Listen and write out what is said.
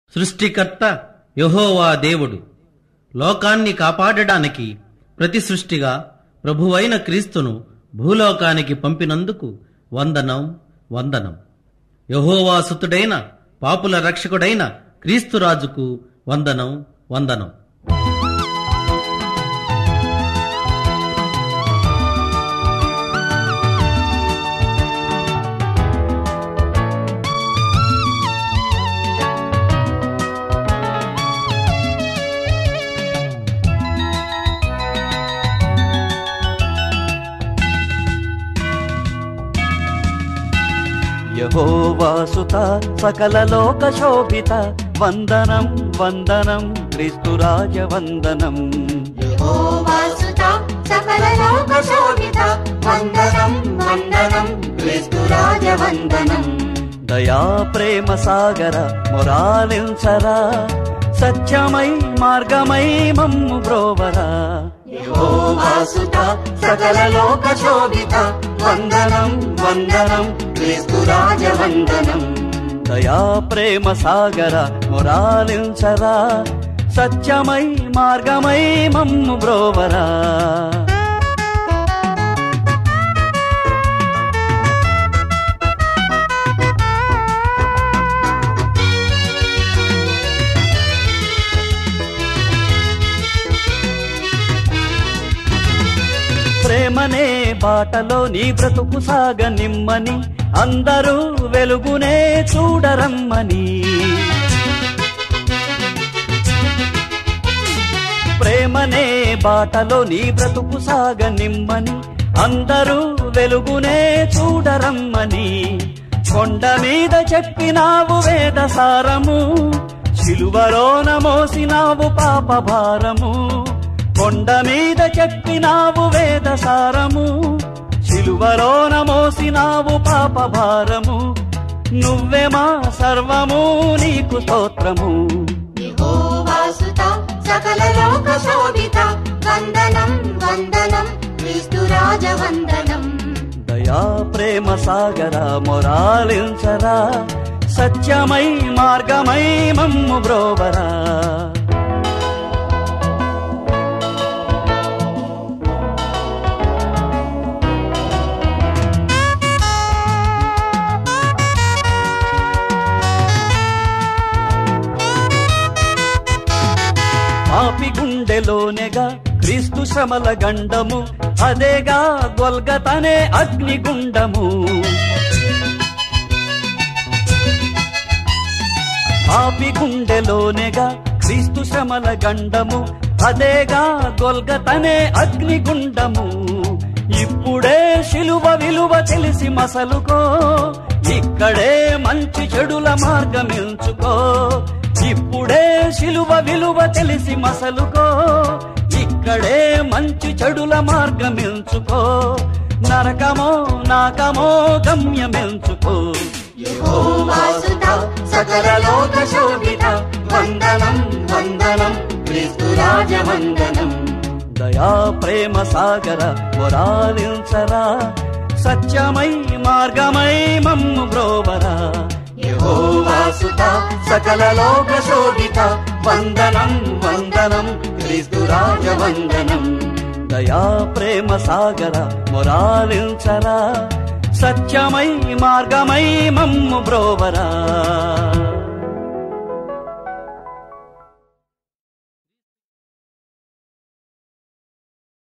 సృష్టికర్త యెహోవా దేవుడు లోకాన్ని కాపాడడానికి ప్రతి సృష్టిగా ప్రభువైన క్రీస్తును భూలోకానికి పంపినందుకు వందనం వందనం. యెహోవా సుతుడైన పాపుల రక్షకుడైన క్రీస్తురాజుకు వందనం వందనం. యెహోవా సుత సకల లోక శోభిత వందనం వందనం క్రీస్తురాజ వందనం. యెహోవా సుత సకల లోక శోభిత వందనం వందనం క్రీస్తురాజ వందనం. దయా ప్రేమ సాగర మొరాలించరా సత్యమై మార్గమై మమ్ము బ్రోవరా. యెహోవా సుత సకల లోక శోభిత వందనం వందనం క్రీస్తురాజ వందనం. దయా ప్రేమ సాగర మొరాలించరా సత్యమై మార్గమై మమ్ము బ్రోవరా. ప్రేమనే బాటలో నీ బ్రతుకు సాగ నిమ్మని అందరూ వెలుగునే చూడరమ్మని. ప్రేమనే బాటలో నీ బ్రతుకు సాగ నిమ్మని అందరూ వెలుగునే చూడరమ్మని. కొండ మీద చెప్పినావు వేద సారము శిలువలోన మోసినావు పాప భారము. కొండ మీద చెప్పినావు వేద సారము శిలువలోన మోసినావు పాప భారము. నువ్వే మా సర్వము నీకు స్తోత్రము. యెహోవా సుత సకల లోక శోభిత వందనం వందనం క్రీస్తురాజ వందనం. దయా ప్రేమ సాగర మొరాలించరా సత్యమై మార్గమై మమ్ము బ్రోవరా. పాపి గుండెలోనేగా క్రీస్తు శ్రమల గండము అదేగా గొల్గతనే అగ్నిగుండము. పాపి గుండెలోనేగా క్రీస్తు శ్రమల గండము అదేగా గొల్గతనే అగ్నిగుండము. ఇప్పుడే శిలువ విలువ తెలిసి మసలుకో ఇక్కడే మంచి చెడుల మార్గమించుకో. ఇప్పుడే శిలువ విలువ తెలిసి మసలుకో ఇక్కడే మంచి చెడుల మార్గమించుకో. నరకమో నాకమో గమ్యమించుకో. యెహోవా సుత సకల లోక శోభిత వందనం వందనం క్రీస్తురాజ వందనం. దయా ప్రేమ సాగర మొరాలించరా సత్యమై మార్గమై మమ్ము బ్రోవరా. యెహోవా సుత సకల లోక శోభిత వందనం వందనం క్రీస్తురాజ వందనం. దయా ప్రేమ సాగర మొరాలించరా సత్యమై మార్గమై మమ్ము బ్రోవరా.